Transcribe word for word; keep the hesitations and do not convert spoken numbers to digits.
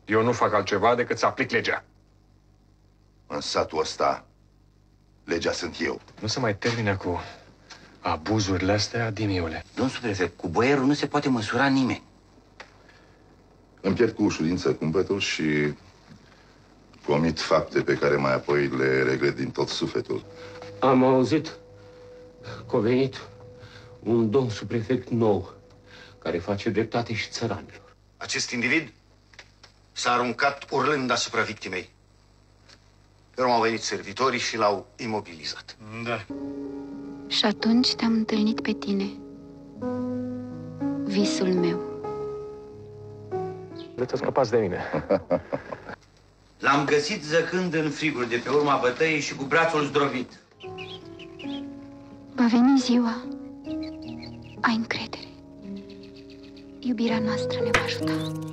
Eu nu fac altceva decât să aplic legea. În satul ăsta, legea sunt eu. Nu se mai termină cu abuzurile astea, Dimiule. Domnul subprefect, cu boierul nu se poate măsura nimeni. Îmi pierd cu ușurință cumpătul și comit fapte pe care mai apoi le regret din tot sufletul. Am auzit că a venit un domn subprefect nou care face dreptate și țăranilor. Acest individ s-a aruncat urlând asupra victimei. Pe urmă au venit servitorii și l-au imobilizat. Da. Și atunci te-am întâlnit pe tine. Visul meu. Vreți să scăpați de mine. L-am găsit zăcând în frigul de pe urma bătăiei și cu brațul zdrobit. Va veni ziua. Ai încredere. Iubirea noastră ne va ajuta.